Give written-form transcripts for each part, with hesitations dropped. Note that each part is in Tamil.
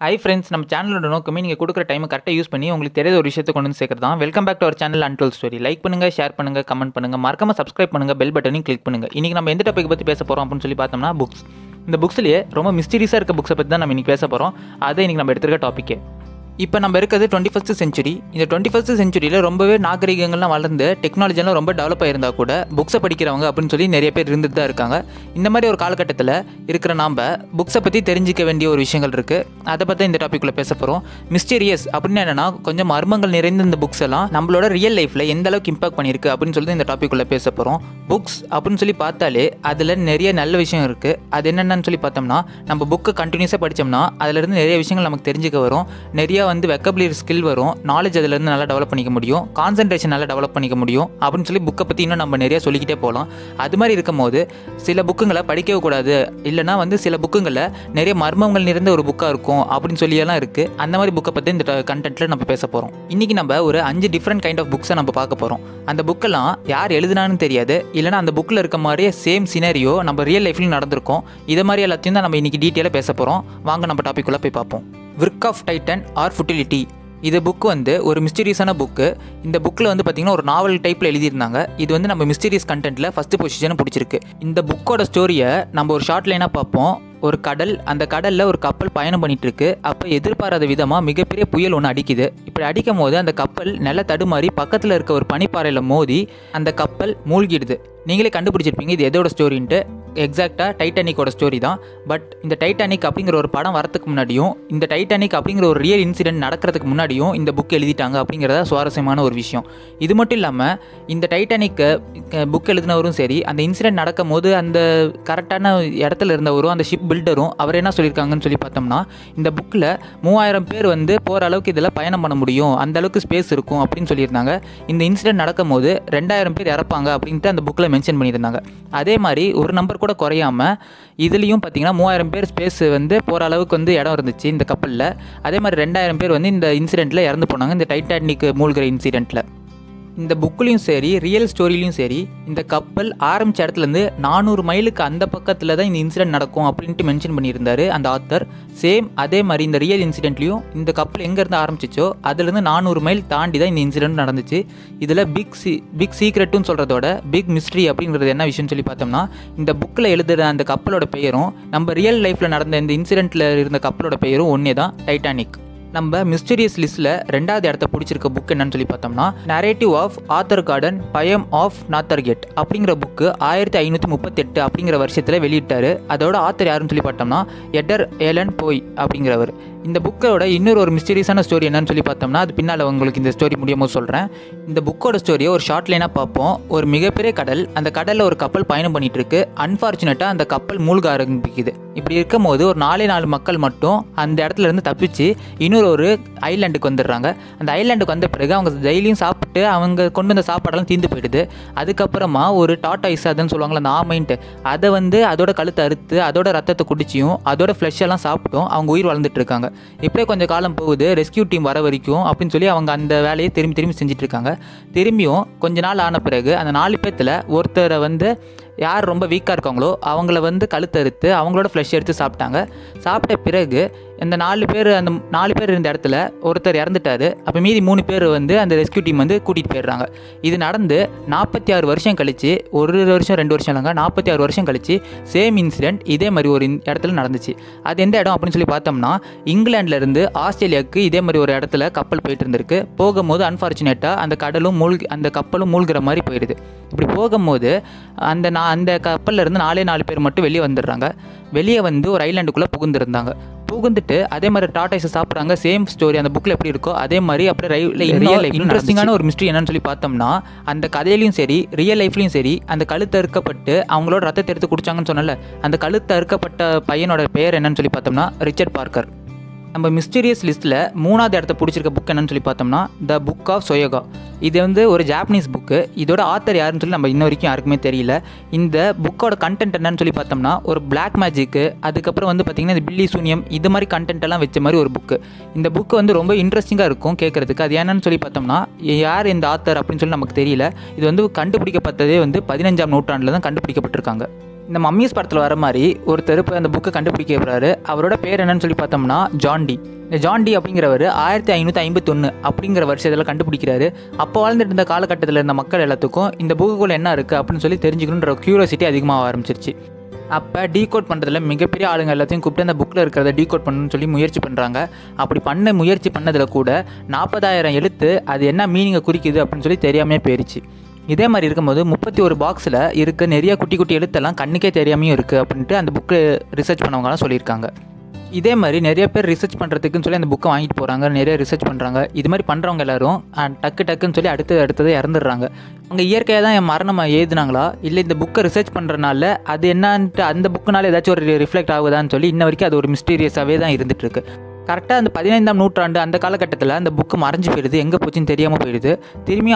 ஹை ஃப்ரெண்ட்ஸ், நம்ம சேனலோட நோக்கமே நீங்கள் கொடுக்குற டைமை கரெக்டாக யூஸ் பண்ணி உங்களுக்கு தெரியாத ஒரு விஷயத்தை கொண்டு வந்து சேர்க்குறது தான். Welcome back to our channel untold story. Like பண்ணுங்கள், ஷேர் பண்ணுங்கள், கமெண்ட் பண்ணுங்கள், மறக்காம சப்ஸ்கிரைப் பண்ணுங்கள், பெல் பட்டனையும் கிளிக் பண்ணுங்கள். இன்றைக்கி நம்ம எந்த டாபிக் பற்றி பேச போகிறோம் அப்படின்னு சொல்லி பார்த்தோம்னா புக்ஸ். இந்த புக்ஸ்லேயே ரொம்ப மிஸ்டீரியஸாக இருக்க புக்ஸை பற்றி தான் நம்ம இன்றைக்கி பேச போகிறோம். அதை இன்றைக்கி நம்ம எடுத்துருக்க டாப்பிக்கே. இப்போ நம்ம இருக்கிறது 21st செஞ்சுரி. இந்த 21st செஞ்சுரியில் ரொம்பவே நாகரிகங்கள்லாம் வளர்ந்து டெக்னாலஜிலாம் ரொம்ப டெவலப் ஆகிருந்தால் கூட புக்ஸை படிக்கிறவங்க அப்படின்னு சொல்லி நிறைய பேர் இருந்துட்டு தான் இருக்காங்க. இந்த மாதிரி ஒரு காலகட்டத்தில் இருக்கிற நாம் புக்ஸை பற்றி தெரிஞ்சிக்க வேண்டிய ஒரு விஷயங்கள் இருக்குது. அதை பற்றி இந்த டாப்பிக்குள்ளே பேச போகிறோம். மிஸ்டீரியஸ் அப்படின்னு என்னென்னா கொஞ்சம் மர்மங்கள் நிறைந்த இந்த புக்ஸ் எல்லாம் நம்மளோட ரியல் லைஃப்பில் எந்த அளவுக்கு இம்பாக்ட் பண்ணியிருக்கு அப்படின்னு சொல்லி இந்த டாப்பிக்குள்ளே பேச போகிறோம். புக்ஸ் அப்படின்னு சொல்லி பார்த்தாலே அதில் நிறைய நல்ல விஷயம் இருக்குது. அது என்னென்னு சொல்லி பார்த்தோம்னா, நம்ம புக்கை கண்டினியூஸாக படித்தோம்னா அதிலேருந்து நிறைய விஷயங்கள் நமக்கு தெரிஞ்சுக்க வரும். நிறைய வெக்கபுலரி ஸ்கில் வரும். நாலேஜ் அதிலேருந்து நல்லா டெவலப் பண்ணிக்க முடியும். கான்சன்ட்ரேஷன் நல்லா டெவலப் பண்ணிக்க முடியும் அப்படின்னு சொல்லி புக்கை பற்றி இன்னும் நம்ம நிறைய சொல்லிக்கிட்டே போகலாம். அது மாதிரி இருக்கும் போது சில புக்குங்களை படிக்கவே கூடாது, இல்லைனா சில புக்குங்களில் நிறைய மர்மங்கள் நிறைந்த ஒரு புக்காக இருக்கும் அப்படின்னு சொல்லியெல்லாம் இருக்குது. அந்த மாதிரி புக்கை பற்றி இந்த கண்டென்ட்டில் நம்ம பேச போகிறோம். இன்றைக்கி நம்ம ஒரு 5 டிஃப்ரெண்ட் கைண்ட் ஆஃப் புக்ஸை நம்ம பார்க்க போகிறோம். அந்த புக்கெல்லாம் யார் எழுதுனான்னு தெரியாது, இல்லைனா அந்த புக்கில் இருக்க மாதிரியே சேம் சினாரியோ நம்ம ரியல் லைஃப்லையும் நடந்திருக்கும். இதை மாதிரி எல்லாத்தையும் தான் நம்ம இன்றைக்கி டீட்டெயிலாக பேச போகிறோம். வாங்க நம்ம டாபிக்குள்ளே போய் பார்ப்போம். Wreck of Titan or futility. இது புக்கு ஒரு மிஸ்டீரியஸான புக்கு. இந்த புக்கில் பார்த்திங்கன்னா ஒரு நாவல் டைப்பில் எழுதியிருந்தாங்க. இது நம்ம மிஸ்டீரியஸ் கண்டென்ட்டில் ஃபஸ்ட்டு பொசிஷனை பிடிச்சிருக்கு. இந்த புக்கோட ஸ்டோரியை நம்ம ஒரு ஷார்ட் லைனாக பார்ப்போம். ஒரு கடல், அந்த கடலில் ஒரு கப்பல் பயணம் பண்ணிகிட்டு இருக்கு. அப்போ எதிர்பாராத விதமாக மிகப்பெரிய புயல் ஒன்று அடிக்குது. இப்படி அடிக்கும் போது அந்த கப்பல் நில தடுமாறி பக்கத்தில் இருக்க ஒரு பனிப்பாறையில் மோதி அந்த கப்பல் மூழ்கிடுது. நீங்களே கண்டுபிடிச்சிருப்பீங்க இது எதோட ஸ்டோரின்ட்டு. எக்ஸாக்டாக டைட்டானிக்கோட ஸ்டோரி தான். பட் இந்த டைட்டானிக் அப்படிங்கிற ஒரு படம் வரதுக்கு முன்னாடியும், இந்த டைட்டானிக் அப்படிங்கிற ஒரு ரியல் இன்சிடென்ட் நடக்கிறதுக்கு முன்னாடியும் இந்த புக் எழுதிட்டாங்க அப்படிங்கிறத சுவாரஸ்யமான ஒரு விஷயம். இது மட்டும் இல்லாமல் இந்த டைட்டானிக்கை புக் எழுதினவரும் சரி, அந்த இன்சிடென்ட் நடக்கும் போது அந்த கரெக்டான இடத்துல இருந்தவரும் அந்த ஷிப் பில்டரும் அவர் என்ன சொல்லியிருக்காங்கன்னு சொல்லி பார்த்தோம்னா, இந்த புக்கில் 3000 பேர் போகிற அளவுக்கு இதில் பயணம் பண்ண முடியும், அந்த அளவுக்கு ஸ்பேஸ் இருக்கும் அப்படின்னு சொல்லியிருந்தாங்க. இந்த இன்சிடென்ட் நடக்கும் போது 2000 பேர் இறப்பாங்க அப்படின்ட்டு அந்த புக்கில் மென்ஷன் பண்ணியிருந்தாங்க. அதே மாதிரி ஒரு நம்பர் கூட குறையாமல் இதுலேயும் பார்த்தீங்கன்னா 3000 பேர் ஸ்பேஸ் போகிற அளவுக்கு இடம் இருந்துச்சு இந்த கப்பலில். அதே மாதிரி 2000 பேர் இந்த இன்சிடெண்ட்டில் இறந்து போனாங்க, இந்த டைட்டானிக் மூழ்கிற இன்சிடெண்ட்டில். இந்த புக்லேயும் சரி, ரியல் ஸ்டோரிலையும் சரி, இந்த கப்பல் ஆரம்பித்த இடத்துலேருந்து 400 மைலுக்கு அந்த பக்கத்தில் தான் இந்த இன்சிடென்ட் நடக்கும் அப்படின்ட்டு மென்ஷன் பண்ணியிருந்தார் அந்த ஆத்தர். சேம் அதே மாதிரி இந்த ரியல் இன்சிடென்ட்லையும் இந்த கப்பல் எங்கேருந்து ஆரம்பிச்சிச்சோ அதுலேருந்து 400 மைல் தாண்டி தான் இந்த இன்சிடென்ட் நடந்துச்சு. இதில் பிக் சீக்ரெட்டுன்னு சொல்கிறதோட பிக் மிஸ்ட்ரி அப்படிங்கிறது என்ன விஷயம்னு சொல்லி பார்த்தோம்னா, இந்த புக்கில் எழுதுகிற அந்த கப்பலோட பெயரும் நம்ம ரியல் லைஃப்பில் நடந்த இந்த இன்சிடென்ட்டில் இருந்த கப்பலோட பெயரும் ஒன்றே தான், டைட்டானிக். நம்ம மிஸ்டீரியஸ் லிஸ்ட்டில் 2வது இடத்த பிடிச்சிருக்க புக் என்னன்னு சொல்லி பார்த்தோம்னா, narrative of Arthur Gordon Pym of Nantucket அப்படிங்கிற புக்கு 1538 அப்படிங்கிற வருஷத்தில் வெளியிட்டார். அதோட ஆத்தர் யாருன்னு சொல்லி பார்த்தோம்னா எடர் ஏலன் போய் அப்படிங்கிறவர். இந்த புக்கோட இன்னொரு ஒரு மிஸ்டீரியஸான ஸ்டோரி என்னன்னு சொல்லி பார்த்தோம்னா, அது பின்னால் உங்களுக்கு இந்த ஸ்டோரி முடியுமோ சொல்கிறேன். இந்த புக்கோட ஸ்டோரியை ஒரு ஷார்ட் லைனாக பார்ப்போம். ஒரு மிகப்பெரிய கடல், அந்த கடலில் ஒரு கப்பல் பயணம் பண்ணிகிட்டு இருக்கு. அன்ஃபார்ச்சுனேட்டாக அந்த கப்பல் மூழ்க ஆரம்பிக்குது. இப்படி இருக்கும் போது ஒரு 4 மக்கள் மட்டும் அந்த இடத்துல இருந்து தப்பிச்சு இன்னொரு ஒரு ஐலாண்டுக்கு வந்துடுறாங்க. அந்த ஐலாண்டுக்கு வந்த பிறகு அவங்க டெய்லியும் சாப்பிட்டு அவங்க கொண்டு வந்த சாப்பாடெல்லாம் தீர்ந்து போயிடுது. அதுக்கப்புறமா ஒரு டாட்டாய்ஸ் அதுன்னு சொல்லுவாங்களே அந்த ஆமைன்ட்டு, அதை அதோட கழுத்தை அறுத்து அதோட ரத்தத்தை குடிச்சியும் அதோட ஃப்ளஷ் எல்லாம் சாப்பிட்டும் அவங்க உயிர் வளர்ந்துட்டு இருக்காங்க. இப்படியே கொஞ்சம் காலம் போகுது, ரெஸ்கியூ டீம் வர வரைக்கும் அப்படின்னு சொல்லி அவங்க அந்த வேலையை திரும்பி செஞ்சுட்டு இருக்காங்க. திரும்பியும் கொஞ்ச நாள் ஆன பிறகு அந்த 4 பேர்த்தில் ஒருத்தரை யார் ரொம்ப வீக்காக இருக்காங்களோ அவங்கள கழுத்தறுத்து அவங்களோட ஃப்ளஷ் எடுத்து சாப்பிட்டாங்க. சாப்பிட்ட பிறகு அந்த 4 பேர் இருந்த இடத்துல ஒருத்தர் இறந்துட்டார். அப்போ மீதி 3 பேர் அந்த ரெஸ்கியூ டீம் கூட்டிகிட்டு போயிடுறாங்க. இது நடந்து 46 வருஷம் கழிச்சு, 1 வருஷம் 2 வருஷம் இல்லைங்க, 46 வருஷம் கழிச்சு சேம் இன்சிடென்ட் இதே மாதிரி ஒரு இடத்துல நடந்துச்சு. அது எந்த இடம் அப்படின்னு சொல்லி பார்த்தோம்னா, இங்கிலாந்துலேருந்து ஆஸ்திரேலியாவுக்கு இதே மாதிரி ஒரு இடத்துல கப்பல் போயிட்டு இருந்திருக்கு. போகும்போது அன்ஃபார்ச்சுனேட்டாக அந்த கப்பலும் மூழ்கிற மாதிரி போயிடுது. இப்படி போகும்போது அந்த கப்பலில் இருந்து 4 பேர் மட்டும் வெளியே வந்துடுறாங்க. வெளியே ஒரு ஐலாண்டுக்குள்ளே புகுந்துருந்தாங்க. புகுந்துட்டு அதே மாதிரி டாட்டாய்ஸை சாப்பிட்றாங்க. சேம் ஸ்டோரி அந்த புக்கில் எப்படி இருக்கோ அதே மாதிரி அப்படியே ரியல் லைஃப் இன்ட்ரெஸ்டிங்கான ஒரு மிஸ்ட்ரி என்னன்னு சொல்லி பார்த்தோம்னா, அந்த கதையிலையும் சரி ரியல் லைஃப்லையும் சரி அந்த கழுத்தை அறுக்கப்பட்டு அவங்களோட ரத்தத்தை எடுத்து குடிச்சாங்கன்னு சொன்னல, அந்த கழுத்தை அறுக்கப்பட்ட பையனோட பெயர் என்னன்னு சொல்லி பார்த்தோம்னா ரிச்சர்ட் பார்க்கர். நம்ம மிஸ்டீரியஸ் லிஸ்ட்டில் 3வது இடத்த பிடிச்சிருக்க புக் என்னன்னு சொல்லி பார்த்தோம்னா த புக் ஆஃப் சொயோகா. இது ஒரு ஜாப்பனீஸ் புக்கு. இதோட ஆத்தர் யாருன்னு சொல்லி நம்ம இன்ன வரைக்கும் யாருக்குமே தெரியல. இந்த புக்கோட கண்டென்ட் என்னன்னு சொல்லி பார்த்தோம்னா, ஒரு பிளாக் மேஜிக்கு, அதுக்கப்புறம் பார்த்திங்கன்னா இந்த பில்லி சூனியம் இது மாதிரி கண்டென்ட் எல்லாம் வச்ச மாதிரி ஒரு புக்கு. இந்த புக்கு ரொம்ப இன்ட்ரெஸ்டிங்காக இருக்கும் கேட்குறதுக்கு. அது என்னன்னு சொல்லி பார்த்தோம்னா, யார் இந்த ஆத்தர் அப்படின்னு சொல்லி நமக்கு தெரியல. இது கண்டுபிடிக்கப்பட்டதே 15ஆம் நூற்றாண்டில் தான் கண்டுபிடிக்கப்பட்டிருக்காங்க. இந்த மம்மிஸ் படத்தில் வர மாதிரி ஒருத்தர் இப்போ அந்த புக்கை கண்டுபிடிக்க போகிறாரு. அவரோட பேர் என்னன்னு சொல்லி பார்த்தோம்னா ஜான்டி. இந்த ஜான்டி அப்படிங்கிறவர் 1551 அப்படிங்கிற வருஷத்தில் கண்டுபிடிக்கிறாரு. அப்போ வாழ்ந்துட்டு இருந்த காலகட்டத்தில் இருந்த மக்கள் எல்லாத்துக்கும் இந்த புக்குக்குள்ளே என்ன இருக்குது அப்படின்னு சொல்லி தெரிஞ்சுக்கணுன்ற க்யூரியாசிட்டி அதிகமாக ஆரம்பிச்சிருச்சு. அப்போ டீகோட் பண்ணுறதுல மிகப்பெரிய ஆளுங்க எல்லாத்தையும் கூப்பிட்டு அந்த புக்கில் இருக்கிறத டீகோட் பண்ணணும்னு சொல்லி முயற்சி பண்ணுறாங்க. அப்படி முயற்சி பண்ணதில் கூட 40,000 எழுத்து அது என்ன மீனிங்கை குறிக்குது அப்படின்னு சொல்லி தெரியாமே போயிடுச்சு. இதே மாதிரி இருக்கும்போது 31 பாக்ஸில் இருக்க நிறைய குட்டி குட்டி எழுத்தெல்லாம் கண்ணுக்கே தெரியாமையும் இருக்குது அப்படின்ட்டு அந்த புக்கு ரிசர்ச் பண்ணவங்களாம் சொல்லியிருக்காங்க. இதே மாதிரி நிறைய பேர் ரிசர்ச் பண்ணுறதுக்குன்னு சொல்லி அந்த புக்கை வாங்கிட்டு போகிறாங்க, நிறைய ரிசர்ச் பண்ணுறாங்க. இது மாதிரி பண்ணுறவங்க எல்லாரும் டக்குன்னு சொல்லி அடுத்தது இறந்துடுறாங்க. அவங்க இயற்கையாக தான் என் மரணம் எழுதுனாங்களா இல்லை இந்த புக்கை ரிசர்ச் பண்ணுறனால அது என்னான்ட்டு அந்த புக்குனால ஏதாச்சும் ஒரு ரிஃப்ளெக்ட் ஆகுதான்னு சொல்லி இன்ன வரைக்கும் அது ஒரு மிஸ்டீரியஸாகவே தான் இருந்துகிட்ருக்கு. கரெக்டாக அந்த 15ஆம் நூற்றாண்டு அந்த காலகட்டத்தில் அந்த புக்கு மறைஞ்சு போயிடுது, எங்கே போச்சுன்னு தெரியாமல் போயிடுது. திரும்பியும்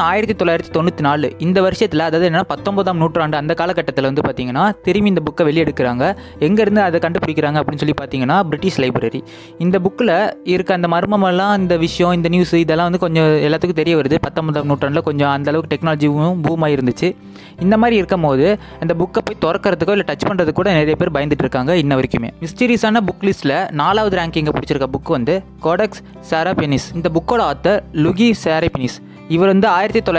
1994 இந்த வருஷத்தில், அதாவது என்னென்னா 19ஆம் நூற்றாண்டு அந்த காலகட்டத்தில் வந்து பார்த்திங்கன்னா திரும்பி இந்த புக்கை வெளியெடுக்கிறாங்க. எங்கேருந்து அதை கண்டுபிடிக்கிறாங்க அப்படின்னு சொல்லி பார்த்தீங்கன்னா பிரிட்டிஷ் லைப்ரரி. இந்த புக்கில் இருக்க அந்த மர்மமெல்லாம், இந்த விஷயம், இந்த நியூஸ் இதெல்லாம் வந்து கொஞ்சம் எல்லாத்துக்கும் தெரிய வருது. 19ஆம் நூற்றாண்டில் கொஞ்சம் அந்தளவுக்கு டெக்னாலஜியும் பூமாக இருந்துச்சு. இந்த மாதிரி இருக்கும் போது அந்த புக்கை போய் திறக்கிறதுக்கோ இல்லை டச் பண்ணுறதுக்கு கூட நிறைய பேர் பயந்துட்டு இருக்காங்க இன்ன வரைக்குமே. மிஸ்டீரியஸான புக் லிஸ்ட்டில் 4வது ரேங்கிங்கை பிடிச்சிருக்க புக் வந்து கோடெக்ஸ் சாராபெனிஸ். இந்த புக்கோட ஆத்தர் லுகி சாராபெனிஸ். இவர் வந்து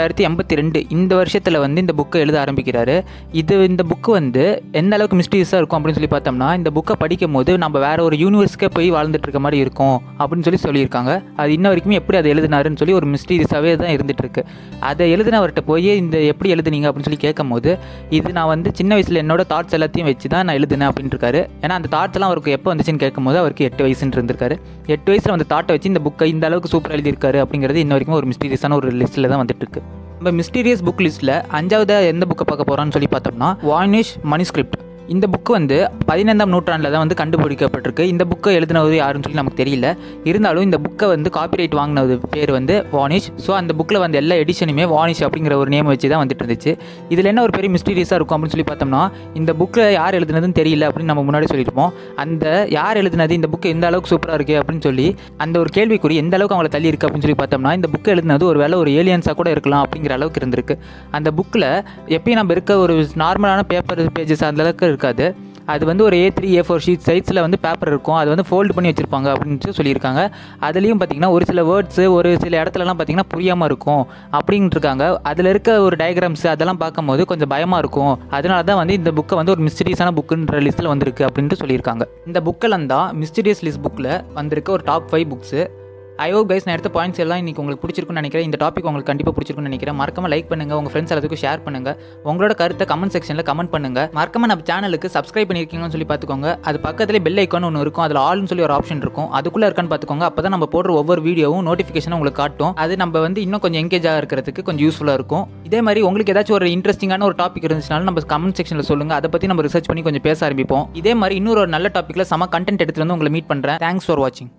1982 இந்த வருஷத்தில் வந்து இந்த புக்கை எழுத ஆரம்பிக்கிறாரு. இந்த புக்கு வந்து எந்த அளவுக்கு மிஸ்டீரியஸாக இருக்கும் அப்படின்னு சொல்லி பார்த்தோம்னா, இந்த புக்கை படிக்கும் போது நம்ம வேற ஒரு யூனிவர்ஸ்க்கே போய் வாழ்ந்துட்டு இருக்க மாதிரி இருக்கும் அப்படின்னு சொல்லியிருக்காங்க. அது இன்ன வரைக்குமே எப்படி அதை எழுதினாருன்னு சொல்லி ஒரு மிஸ்டீரியஸாகவே தான் இருந்துட்டு இருக்கு. அதை எழுதினவர்கிட்ட போய் இந்த எப்படி எழுதுனீங்க அப்படின்னு சொல்லி கேட்கும் போது, இது நான் வந்து சின்ன வயசில் என்னோட தாட்ஸ் எல்லாத்தையும் வச்சு தான் நான் எழுதினேன் அப்படின்னு இருக்காரு. ஏன்னா அந்த தாட்ஸ் எல்லாம் அவருக்கு எப்போ வந்துச்சுன்னு கேட்கும் போது அவருக்கு 8 வயசுன்னு இருந்திருக்காரு. 8 வயசில் வந்து தாட்டை வச்சு இந்த புக்கை இந்த அளவுக்கு சூப்பராக எழுதியிருக்காரு அப்படிங்கிறது இன்ன வரைக்கும் ஒரு மிஸ்டீரியஸான ஒரு லிஸ்ட்டில் தான் வந்துட்டு இருக்கு. நம்ம மிஸ்டீரியஸ் புக் லிஸ்ட்டில் 5வது எந்த புக்கை பார்க்க போகிறோன்னு சொல்லி பார்த்தோம்னா வானிஷ் மனுஸ்கிரிப்ட். இந்த புக்கு வந்து 15ஆம் நூற்றாண்டில் தான் வந்து கண்டுபிடிக்கப்பட்டிருக்கு. இந்த புக்கை எழுதினது யாருன்னு சொல்லி நமக்கு தெரியல. இருந்தாலும் இந்த புக்கை வந்து காப்பிரைட் வாங்கினது பேர் வந்து வானிஷ். ஸோ அந்த புக்கில் வந்து எல்லா எடிஷனுமே வானிஷ் அப்படிங்கிற ஒரு நேம் வச்சு தான் வந்துட்டு இருந்துச்சு. இதில் என்ன ஒரு பெரிய மிஸ்டீரியஸாக இருக்கும் அப்படின்னு சொல்லி பார்த்தோம்னா, இந்த புக்கில் யார் எழுதுனதுன்னு தெரியல அப்படின்னு நம்ம முன்னாடி சொல்லியிருப்போம். அந்த யார் எழுதுனது, இந்த புக்கு எந்த அளவுக்கு சூப்பராக இருக்குது அப்படின்னு சொல்லி அந்த ஒரு கேள்விக்குறி எந்த அளவுக்கு அவங்களை தள்ளி இருக்குது அப்படின்னு சொல்லி பார்த்தோம்னா, இந்த புக்கை எழுதுனது ஒரு வேளை ஒரு ஏலியன்ஸாக கூட இருக்கலாம் அப்படிங்கிற அளவுக்கு இருந்திருக்கு. அந்த புக்கில் எப்பயும் நம்ம இருக்க ஒரு நார்மலான பேப்பர் பேஜஸ் அந்த அளவுக்கு இருக்காது. அது வந்து ஒரு A3 A4 ஷீட் சைஸில் வந்து பேப்பர் இருக்கும். அது வந்து ஃபோல்டு பண்ணி வச்சுருப்பாங்க அப்படின்னு சொல்லியிருக்காங்க. அதுலேயும் பார்த்திங்கன்னா ஒரு சில வேர்ட்ஸு ஒரு சில இடத்துலலாம் பார்த்திங்கன்னா புரியாமல் இருக்கும் அப்படின்ட்டு இருக்காங்க. அதில் இருக்க ஒரு டயக்ராம்ஸ் அதெல்லாம் பார்க்கும்போது கொஞ்சம் பயமாக இருக்கும். அதனால தான் வந்து இந்த புக்கை வந்து ஒரு மிஸ்டீரியஸான புக்குன்ற லிஸ்ட்டில் வந்திருக்கு அப்படின்ட்டு சொல்லியிருக்காங்க. இந்த புக்கெல்லாம் தான் மிஸ்டீரியஸ் லிஸ்ட் புக்கில் வந்திருக்க ஒரு டாப் 5 புக்ஸு. ஐ ஹோப் கைஸ் நான் எடுத்த பாயிண்ட்ஸ் எல்லாம் இன்றைக்கி உங்களுக்கு பிடிச்சிருக்குன்னு நினைக்கிறேன். இந்த டாபிக் உங்களுக்கு கண்டிப்பாக பிடிச்சிருக்குன்னு நினைக்கிறேன். மறக்காம லைக் பண்ணுங்கள், உங்கள் ஃப்ரெண்ட்ஸ் எல்லாத்துக்கும் ஷேர் பண்ணுங்கள். உங்களோட கருத்தை கமெண்ட் செக்ஷனில் கமெண்ட் பண்ணுங்கள். மறக்காம நம்ம சேனலுக்கு சப்ஸ்கிரைப் பண்ணியிருக்கீங்கன்னு சொல்லி பார்த்துக்கோங்க. அது பக்கத்தில் பெல் ஐக்கான் ஒன்று இருக்கும், அதில் ஆல்னு சொல்லி ஒரு ஆப்ஷன் இருக்கும். அதுக்குள்ளே இருக்கான்னு பார்த்துக்கோங்க. அப்போ தான் நம்ம போடுற ஒவ்வொரு வீடியோவும் நோட்டிஃபிகேஷன் உங்களுக்கு காட்டும். அது நம்ம வந்து இன்னும் கொஞ்சம் எங்கேஜாக இருக்கிறதுக்கு கொஞ்சம் யூஸ்ஃபுல்லாக இருக்கும். இதே மாதிரி உங்களுக்கு ஏதாச்சும் ஒரு இன்ட்ரெஸ்டிங்கான ஒரு டாபிக் இருந்துச்சுனாலும் நம்ம கமெண்ட் செக்ஷனில் சொல்லுங்கள். அதை பற்றி நம்ம ரிசர்ச் பண்ணி கொஞ்சம் பேச ஆரம்பிப்போம். இதே மாதிரி இன்னொரு நல்ல டாப்பிக்கில் செம கண்டென்ட் எடுத்துகிட்டு வந்து உங்களை மீட் பண்ணுறேன். தேங்க்ஸ் ஃபார் வாட்சிங்.